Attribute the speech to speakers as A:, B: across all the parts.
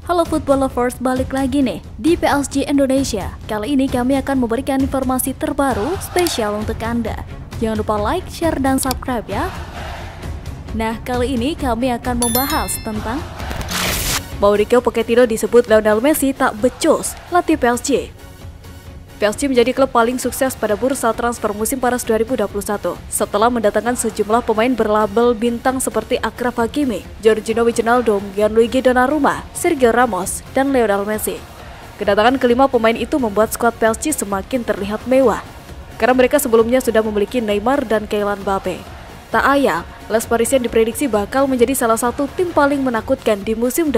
A: Halo Football Lovers, balik lagi nih di PSG Indonesia. Kali ini kami akan memberikan informasi terbaru spesial untuk Anda. Jangan lupa like, share, dan subscribe ya. Nah, kali ini kami akan membahas tentang Mauricio Pochettino disebut Lionel Messi tak becus latih PSG. PSG menjadi klub paling sukses pada bursa transfer musim panas 2021 setelah mendatangkan sejumlah pemain berlabel bintang seperti Achraf Hakimi, Georginio Wijnaldum, Gianluigi Donnarumma, Sergio Ramos, dan Lionel Messi. Kedatangan kelima pemain itu membuat skuad PSG semakin terlihat mewah karena mereka sebelumnya sudah memiliki Neymar dan Kylian Mbappe. Tak ayal, Les Parisiens diprediksi bakal menjadi salah satu tim paling menakutkan di musim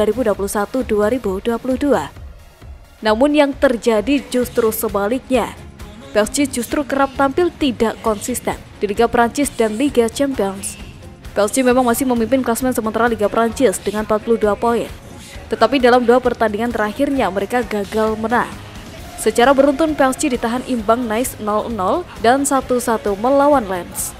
A: 2021-2022. Namun yang terjadi justru sebaliknya. PSG justru kerap tampil tidak konsisten di Liga Prancis dan Liga Champions. PSG memang masih memimpin klasemen sementara Liga Prancis dengan 42 poin. Tetapi dalam dua pertandingan terakhirnya mereka gagal menang. Secara beruntun PSG ditahan imbang Nice 0-0 dan 1-1 melawan Lens.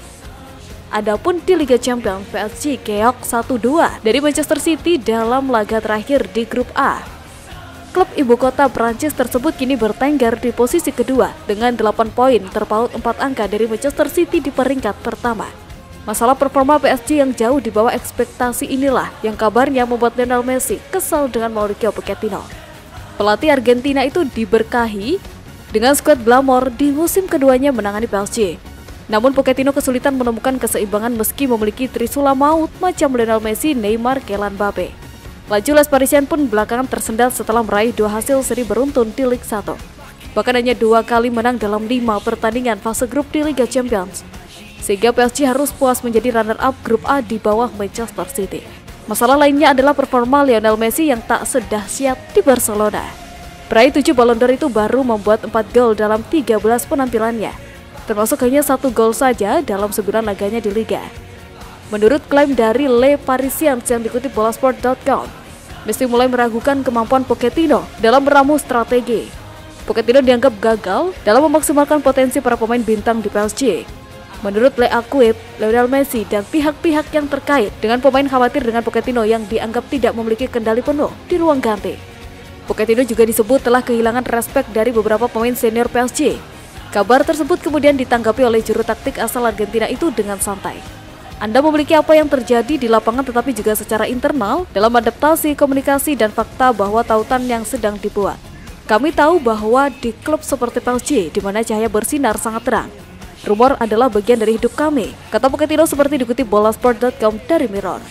A: Adapun di Liga Champions, PSG keok 1-2 dari Manchester City dalam laga terakhir di grup A. Klub ibu kota Prancis tersebut kini bertengger di posisi kedua dengan 8 poin terpaut 4 angka dari Manchester City di peringkat pertama. Masalah performa PSG yang jauh di bawah ekspektasi inilah yang kabarnya membuat Lionel Messi kesal dengan Mauricio Pochettino. Pelatih Argentina itu diberkahi dengan skuad glamor di musim keduanya menangani PSG. Namun Pochettino kesulitan menemukan keseimbangan meski memiliki trisula maut macam Lionel Messi, Neymar, Kylian Mbappe. Laju Les Parisiens pun belakangan tersendat setelah meraih 2 hasil seri beruntun di Ligue 1. Bahkan hanya 2 kali menang dalam 5 pertandingan fase grup di Liga Champions. Sehingga PSG harus puas menjadi runner-up grup A di bawah Manchester City. Masalah lainnya adalah performa Lionel Messi yang tak sedahsyat di Barcelona. Peraih 7 Ballon d'Or itu baru membuat 4 gol dalam 13 penampilannya, termasuk hanya 1 gol saja dalam 9 laganya di Liga. Menurut klaim dari Les Parisiens yang dikutip bolasport.com, Messi mulai meragukan kemampuan Pochettino dalam meramu strategi. Pochettino dianggap gagal dalam memaksimalkan potensi para pemain bintang di PSG. Menurut Le Equipe, Lionel Messi dan pihak-pihak yang terkait dengan pemain khawatir dengan Pochettino yang dianggap tidak memiliki kendali penuh di ruang ganti. Pochettino juga disebut telah kehilangan respek dari beberapa pemain senior PSG. Kabar tersebut kemudian ditanggapi oleh juru taktik asal Argentina itu dengan santai. Anda memiliki apa yang terjadi di lapangan tetapi juga secara internal dalam adaptasi, komunikasi, dan fakta bahwa tautan yang sedang dibuat. Kami tahu bahwa di klub seperti PSG, di mana cahaya bersinar sangat terang, rumor adalah bagian dari hidup kami, kata Pochettino seperti dikutip bolasport.com dari Mirror.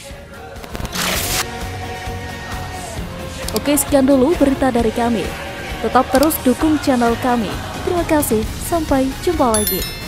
A: Oke, sekian dulu berita dari kami. Tetap terus dukung channel kami. Terima kasih, sampai jumpa lagi.